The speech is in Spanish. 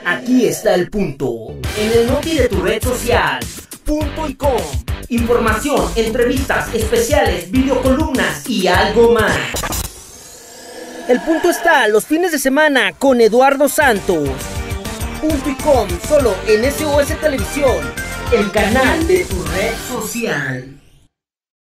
Aquí está el punto, en el noti de tu red social, punto y com. Información, entrevistas, especiales, videocolumnas y algo más. El punto está los fines de semana con Eduardo Santos. Punto y com, solo en SOS Televisión, el canal de tu red social.